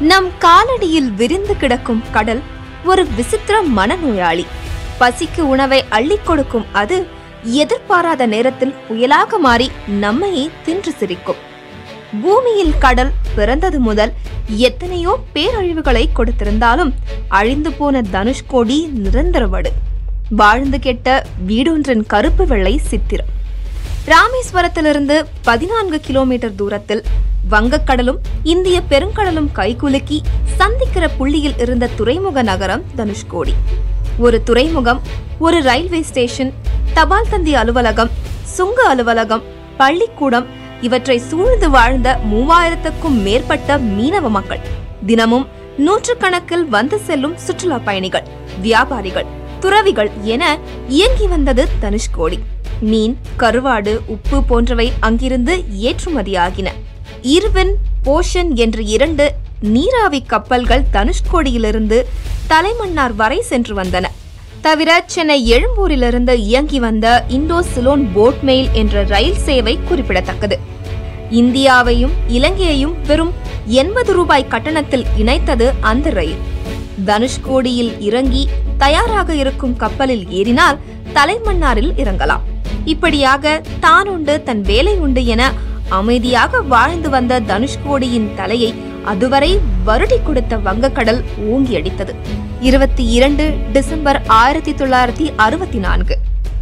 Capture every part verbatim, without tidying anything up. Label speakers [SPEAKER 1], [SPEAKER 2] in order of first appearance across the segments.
[SPEAKER 1] நம் காலடியில் விரிந்து கிடக்கும் கடல் ஒரு விசித்திர மனநோயாளி. பசிக்கு உணவை அள்ளிக் கொடுக்கும் அது எதிர்பாராத நேரத்தில் புயலாக மாறி நம்மையே தின்று சிரிக்கும். பூமியில் கடல் பிறந்தது முதல் எத்தனையோ பேரழிவுகளை கொடுத்திருந்தாலும் அழிந்து போன தனுஷ்கோடி நிரந்தரவடு. வாழ்ந்து கெட்ட வீடொன்றின் கருப்பு வெள்ளை சித்திரம். ராமேஸ்வரத்திலிருந்து பதினான்கு கிலோமீட்டர் தூரத்தில் வங்கக்கடலும் இந்திய பெருங்கடலும் கைகுலுக்கி சந்திக்கிற புள்ளியில் இருந்த துறைமுக நகரம் தனுஷ்கோடி. ஒரு துறைமுகம், ஒரு ரயில்வே ஸ்டேஷன், தபால் தந்தி அலுவலகம், சுங்க அலுவலகம், பள்ளிக்கூடம் இவற்றை சூழ்ந்து வாழ்ந்த மூவாயிரத்துக்கும் மேற்பட்ட மீனவ மக்கள், தினமும் நூற்றுக்கணக்கில் வந்து செல்லும் சுற்றுலா பயணிகள், வியாபாரிகள், துறவிகள் என இயங்கி வந்தது தனுஷ்கோடி. மீன், கருவாடு, உப்பு போன்றவை அங்கிருந்து ஏற்றுமதியாகின. இர்வின், போஷன் என்ற இரண்டு நீராவி கப்பல்கள் தனுஷ்கோடியிலிருந்து தலைமன்னார் வரை சென்று வந்தன. தவிர சென்னை எழும்பூரிலிருந்து இயங்கி வந்த இண்டோ சிலோன் போட் மெயில் என்ற ரயில் சேவை குறிப்பிடத்தக்கது. இந்தியாவையும் இலங்கையையும் வெறும் எண்பது ரூபாய் கட்டணத்தில் இணைத்தது அந்த ரயில். தனுஷ்கோடியில் இறங்கி தயாராக இருக்கும் கப்பலில் ஏறினால் தலைமன்னாரில் இறங்கலாம். இப்படியாக தான் உண்டு தன் வேலை உண்டு என அமைதியாக வாழ்ந்து வந்த தனுஷ்கோடியின் தலையை அதுவரை வருடி கொடுத்த வங்கக்கடல் ஓங்கி அடித்தது. இருபத்தி இரண்டு டிசம்பர் ஆயிரத்தி தொள்ளாயிரத்தி அறுபத்தி நான்கு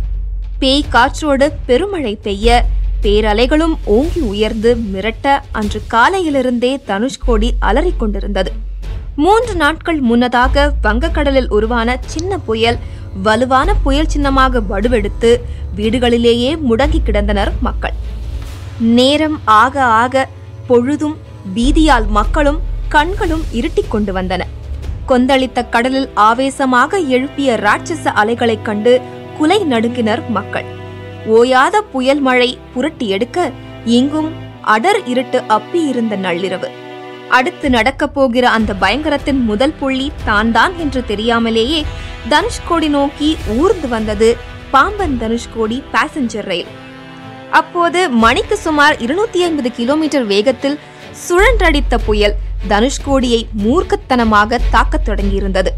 [SPEAKER 1] பேய் காற்றோடு பெருமழை பெய்ய பேரலைகளும் ஓங்கி உயர்ந்து மிரட்ட அன்று காலையிலிருந்தே தனுஷ்கோடி அலறிக் கொண்டிருந்தது. மூன்று நாட்கள் முன்னதாக வங்கக்கடலில் உருவான சின்ன புயல் வலுவான புயல் சின்னமாக வடுவெடுத்து வீடுகளிலேயே முடங்கி கிடந்தனர் மக்கள். நேரம் ஆக ஆக பொழுதும் பீதியால் மக்களும் கண்களும் இருட்டிக் கொண்டு வந்தன. கொந்தளித்த கடலில் ஆவேசமாக எழுப்பிய ராட்சச அலைகளைக் கண்டு குலை நடுங்கினர் மக்கள். ஓயாத புயல் மழை புரட்டி எடுக்க எங்கும் அடர் இருட்டு அப்பி இருந்த நள்ளிரவு. அடுத்து நடக்கப் போகிற அந்த பயங்கரத்தின் முதல் புள்ளி தான் தான் என்று தெரியாமலேயே தனுஷ்கோடி நோக்கி ஊர்ந்து வந்தது பாம்பன் தனுஷ்கோடி பாசஞ்சர் ரயில். அப்போது மணிக்கு சுமார் இருநூத்தி ஐம்பது கிலோமீட்டர் வேகத்தில் சுழன்றடித்த புயல் தனுஷ்கோடியை மூர்க்கத்தனமாக தாக்கத் தொடங்கியிருந்தது.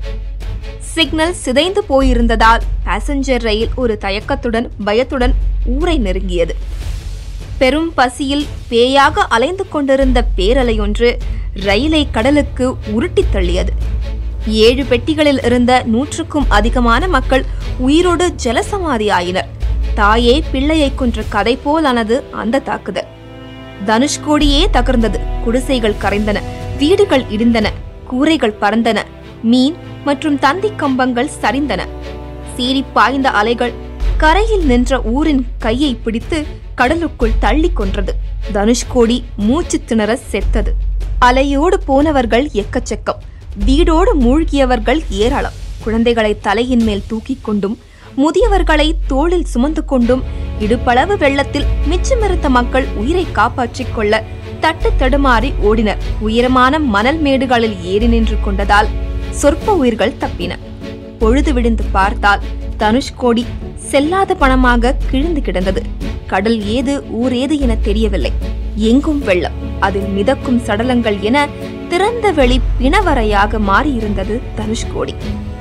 [SPEAKER 1] சிக்னல் சிதைந்து போயிருந்ததால் பாசஞ்சர் ரயில் ஒரு தயக்கத்துடன் பயத்துடன் ஊரை நெருங்கியது. பெரும் பசியில் பேயாக அலைந்து கொண்டிருந்த பேரலையொன்று ரயிலை கடலுக்கு உருட்டி தள்ளியது. ஏழு பெட்டிகளில் இருந்த நூற்றுக்கும் அதிகமான மக்கள் உயிரோடு ஜலசமாதி ஆயினர். தாயே பிள்ளையை கொன்ற கதை போலானது அந்த தாக்குதல். தனுஷ்கோடியே தகர்ந்தது. குடிசைகள் கரைந்தன, வீடுகள் இடிந்தன, கூரைகள் பறந்தன, மீன் மற்றும் தந்தி கம்பங்கள் சரிந்தன. சீறி பாய்ந்த அலைகள் கரையில் நின்ற ஊரின் கையை பிடித்து கடலுக்குள் தள்ளி கொன்றது. தனுஷ்கோடி மூச்சு திணற செத்தது. அலையோடு போனவர்கள் எக்கச்சக்கம், வீடோடு மூழ்கியவர்கள் ஏராளம். குழந்தைகளை தலையின் மேல் தூக்கிக் கொண்டும் முதியவர்களை தோளில் சுமந்து கொண்டும் இடுப்பளவு வெள்ளத்தில் மிச்சமிருந்த மக்கள் உயிரை காப்பாற்றிக் கொள்ள தட்டு தடுமாறி ஓடினர். உயரமான மணல் மேடுகளில் ஏறி நின்று கொண்டதால் சொற்ப உயிர்கள் தப்பின. பொழுது விடிந்து பார்த்தால் தனுஷ்கோடி செல்லாத பணமாக கிழிந்து கிடந்தது. கடல் ஏது ஊர் ஏது என தெரியவில்லை. எங்கும் வெள்ளம், அதில் மிதக்கும் சடலங்கள் என திறந்த வெளி பிணவரையாக மாறியிருந்தது தனுஷ்கோடி.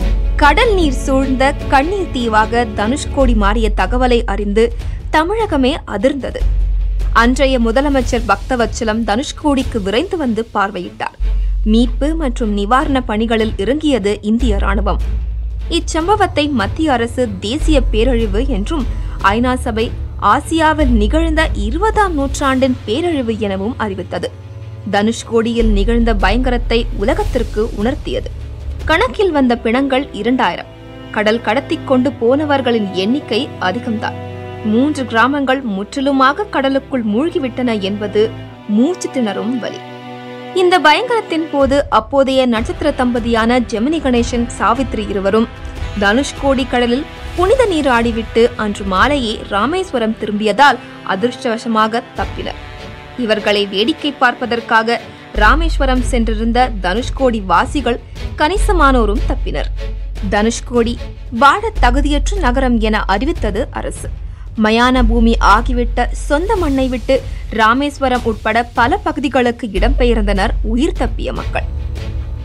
[SPEAKER 1] கடல் நீர் சூழ்ந்த கண்ணீர் தீவாக தனுஷ்கோடி மாறிய தகவலை அறிந்து தமிழகமே அதிர்ந்தது. அன்றைய முதலமைச்சர் பக்தவச்சலம் தனுஷ்கோடிக்கு விரைந்து வந்து பார்வையிட்டார். மீட்பு மற்றும் நிவாரண பணிகளில் இறங்கியது இந்திய ராணுவம். இச்சம்பவத்தை மத்திய அரசு தேசிய பேரழிவு என்றும் ஐநா சபை ஆசியாவில் நிகழ்ந்த இருபதாம் நூற்றாண்டின் பேரழிவு எனவும் அறிவித்தது. தனுஷ்கோடியில் நிகழ்ந்த பயங்கரத்தை உலகத்திற்கு உணர்த்தியது. கணக்கில் வந்த பிணங்கள் இரண்டாயிரம். கடல் கடத்தி கொண்டு போனவர்களின் எண்ணிக்கை அதிகம்தான். மூன்று கிராமங்கள் முற்றிலுமாக கடலுக்குள் மூழ்கிவிட்டன என்பது மூச்சு திணறும் வலி. இந்த பயங்கரத்தின் போது அப்போதைய நட்சத்திர தம்பதியான ஜெமினி கணேசன், சாவித்ரி இருவரும் தனுஷ்கோடி கடலில் புனித நீர் ஆடிவிட்டு அன்று மாலையே ராமேஸ்வரம் திரும்பியதால் அதிர்ஷ்டவசமாக தப்பினர். இவர்களை வேடிக்கை பார்ப்பதற்காக ராமேஸ்வரம் சென்றிருந்த தனுஷ்கோடி வாசிகள் கணிசமானோரும் தப்பினர். தனுஷ்கோடி வாழ தகுதியற்ற நகரம் என அறிவித்தது அரசு. மயான பூமி ஆகிவிட்ட சொந்த மண்ணை விட்டு ராமேஸ்வரம் உட்பட பல பகுதிகளுக்கு இடம்பெயர்ந்தனர் உயிர் தப்பிய மக்கள்.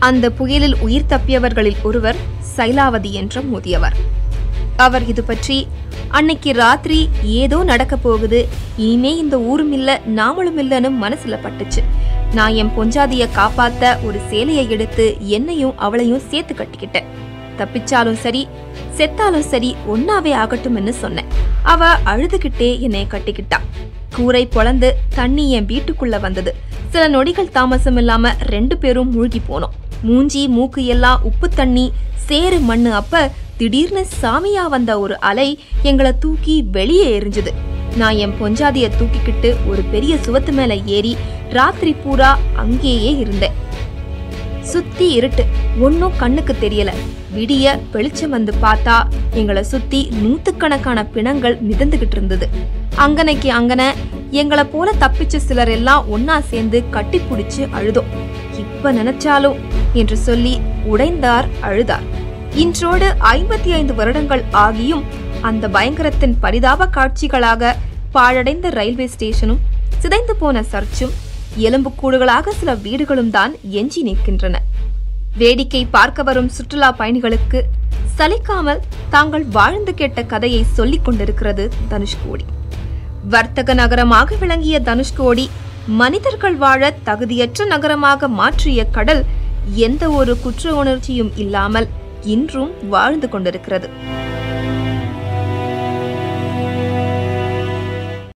[SPEAKER 1] அந்த புயலில் உயிர் தப்பியவர்களில் ஒருவர் சைலாவதி என்ற முதியவர். அவர் இது பற்றி அன்னைக்கு ராத்திரி ஏதோ நடக்க போகுது, இனிமே இந்த ஊரும் இல்ல நாமளும் இல்லன்னு மனசுல பட்டுச்சு. நான் என் பொஞ்சாதிய காப்பாத்த ஒரு சேலையை எடுத்து என்னையும் அவளையும் சேர்த்து கட்டிக்கிட்டேன். தப்பிச்சாலும் சரி செத்தாலும் சரி ஒன்னாவே ஆகட்டும்னு சொன்னேன். அவ அழுதுகிட்டே என்னைய கட்டிக்கிட்டா. கூரை பொளந்து தண்ணி என் வீட்டுக்குள்ள வந்தது. சில நொடிகள் தாமசம் இல்லாம ரெண்டு பேரும் மூழ்கி போனோம். மூஞ்சி மூக்கு எல்லாம் உப்பு தண்ணி சேறு மண்ணு. அப்ப திடீர்னு சாமியா வந்த ஒரு அலை எங்களை தூக்கி வெளியே எரிஞ்சுது. நான் என் பொஞ்சாதிய தூக்கிக்கிட்டு ஒரு பெரிய சுவத்து மேல ஏறி ராத்திரி பூரா அங்கேயே இருந்தேன். சுத்தி இருட்டு, ஒன்னும் கண்ணுக்கு தெரியல. விடிய வெளிச்சம் வந்து பார்த்தா எங்களை சுத்தி நூத்துக்கணக்கான பிணங்கள் மிதந்துகிட்டு இருந்தது. அங்கனைக்கு அங்கன எங்களை போல தப்பிச்ச சிலர் எல்லாம் ஒன்னா சேர்ந்து கட்டி பிடிச்சு அழுதோம். இப்ப நினைச்சாலும் என்று சொல்லி உடைந்தார் அழுதார். இன்றோடு ஐம்பத்தி ஐந்து வருடங்கள் ஆகியும் அந்த பயங்கரத்தின் பரிதாப காட்சிகளாக பாழடைந்த ரயில்வே ஸ்டேஷனும் சிதைந்து போன சர்ச்சும் எலும்புக்கூடுகளாக சில வீடுகளும் தான் எஞ்சி நிற்கின்றன. வேடிக்கை பார்க்க வரும் சுற்றுலா பயணிகளுக்கு சலிக்காமல் தாங்கள் வாழ்ந்து கேட்ட கதையை சொல்லிக் கொண்டிருக்கிறது தனுஷ்கோடி. வர்த்தக நகரமாக விளங்கிய தனுஷ்கோடி மனிதர்கள் வாழ தகுதியற்ற நகரமாக மாற்றிய கடல் எந்த ஒரு குற்ற உணர்ச்சியும் இல்லாமல் இன்றும் வாழ்ந்து கொண்டிருக்கிறது.